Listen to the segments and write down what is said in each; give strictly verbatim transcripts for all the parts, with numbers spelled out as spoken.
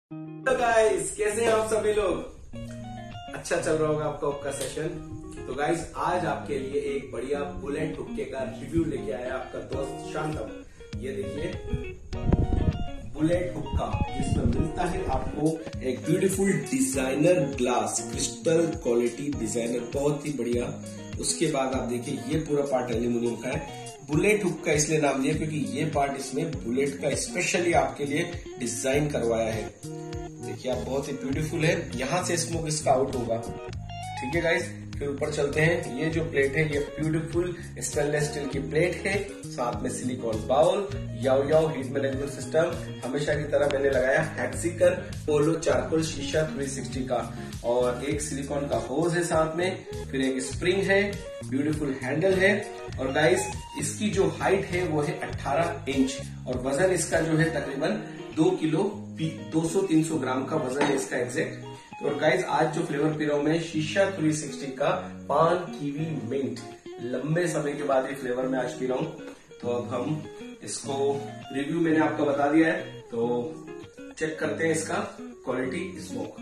Hello guys, कैसे हैं आप सभी लोग। अच्छा चल रहा होगा आपका हुक्का सेशन। तो गाइस, आज आपके लिए एक बढ़िया बुलेट हुक्के का रिव्यू लेके आया आपका दोस्त शांतम। ये देखिए बुलेट हुक्का, जिसमें मिलता है आपको एक beautiful designer glass, crystal quality designer, बहुत ही बढ़िया। उसके बाद आप देखिए ये पूरा पार्ट एल्यूमिनियम का है। बुलेट हुक का इसलिए नाम दिया क्योंकि ये पार्ट इसमें बुलेट का स्पेशली आपके लिए डिजाइन करवाया है। देखिए आप, बहुत ही ब्यूटीफुल है। यहाँ से स्मोक इसका आउट होगा। ठीक है गाइस, फिर ऊपर चलते हैं। ये जो प्लेट है ये ब्यूटीफुल स्टेनलेस स्टील की प्लेट है, साथ में सिलिकॉन बाउल, याओ याओ हीट मैनेजमेंट सिस्टम। हमेशा की तरह मैंने लगाया हैक्सिकर पोलो चारकोल शीशा तीन सौ साठ का, और एक सिलिकॉन का होज है साथ में, फिर एक स्प्रिंग है, ब्यूटीफुल हैंडल है। और गाइस, इसकी जो हाइट है वो है अठारह इंच, और वजन इसका जो है तकरीबन दो किलो दो सौ तीन सौ ग्राम का वजन है इसका एग्जैक्ट। तो गाइस, आज जो फ्लेवर पी रहा हूं मैं शीशा तीन सौ साठ का पान कीवी मिंट, लंबे समय के बाद ये फ्लेवर मैं आज पी रहा हूं। तो अब हम इसको रिव्यू मैंने आपको बता दिया है, तो चेक करते हैं इसका क्वालिटी स्मोक।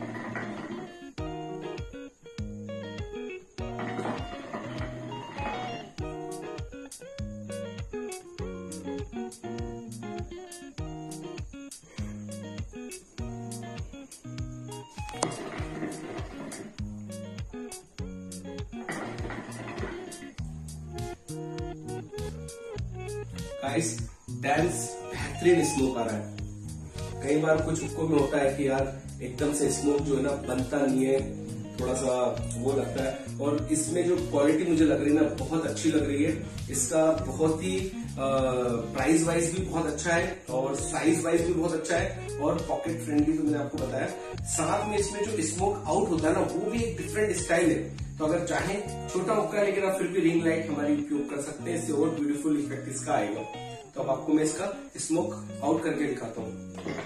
गाइस, डेंस बेहतरीन स्मोक आ रहा है। कई बार कुछ हुक्कों में होता है कि यार एकदम से स्मोक जो है ना बनता नहीं है, थोड़ा सा वो लगता है। और इसमें जो क्वालिटी मुझे लग रही है ना, बहुत अच्छी लग रही है। इसका बहुत ही प्राइस वाइज भी बहुत अच्छा है, और साइज वाइज भी बहुत अच्छा है, और पॉकेट फ्रेंडली तो मैंने आपको बताया। साथ में इसमें जो स्मोक आउट होता है ना, वो भी एक डिफरेंट स्टाइल है। तो अगर चाहे छोटा हुक्का है लेकिन आप फिर भी रिंग लाइट हमारी उपयोग कर सकते हैं, इससे और ब्यूटीफुल इफेक्ट इसका आएगा। तो अब आपको मैं इसका स्मोक आउट करके दिखाता हूँ।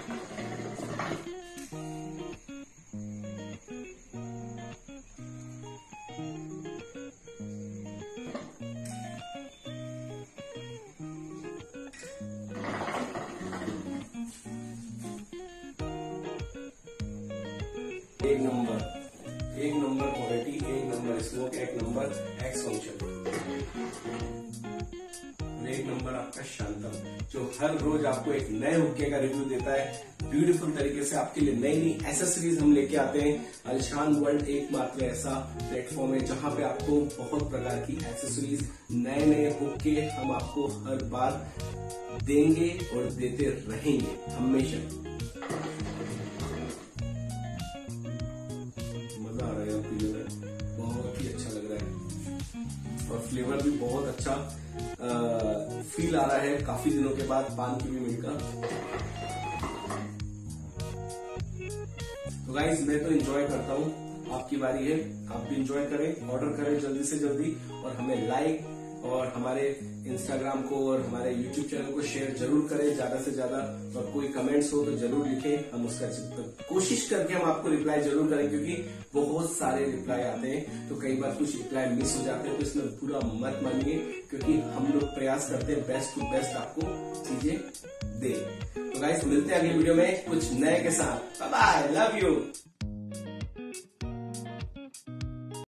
एक नंबर, एक नंबर क्वालिटी, एक नंबर स्मोक, एक नंबर एक्स फंक्शन, एक नंबर आपका शांतम, जो हर रोज आपको एक नए हुक्के का रिव्यू देता है। ब्यूटीफुल तरीके से आपके लिए नई नई एसेसरीज हम लेके आते हैं। अल्शान वर्ल्ड एकमात्र ऐसा प्लेटफॉर्म है जहां पे आपको बहुत प्रकार की एसेसरीज, नए नए हुक्के हम आपको हर बार देंगे और देते रहेंगे हमेशा। मजा आ रहा है पीने में, बहुत ही अच्छा लग रहा है, और फ्लेवर भी बहुत अच्छा आ, फील आ रहा है काफी दिनों के बाद पान कीवी मिंट का। तो गाइस, मैं तो एंजॉय करता हूँ, आपकी बारी है, आप भी एंजॉय करें, ऑर्डर करें जल्दी से जल्दी, और हमें लाइक और हमारे इंस्टाग्राम को और हमारे यूट्यूब चैनल को शेयर जरूर करें ज्यादा से ज्यादा। और कोई कमेंट्स हो तो जरूर लिखें, हम उसका कोशिश करके हम आपको रिप्लाई जरूर करें, क्योंकि बहुत सारे रिप्लाई आते हैं, तो कई बार कुछ रिप्लाई मिस हो जाते हैं, तो इसमें पूरा मत मानिए, क्योंकि हम लोग प्रयास करते हैं बेस्ट टू बेस्ट आपको चीजें दे। तो गाइस, मिलते हैं अगली वीडियो में कुछ नए के साथ। Bye bye, love you.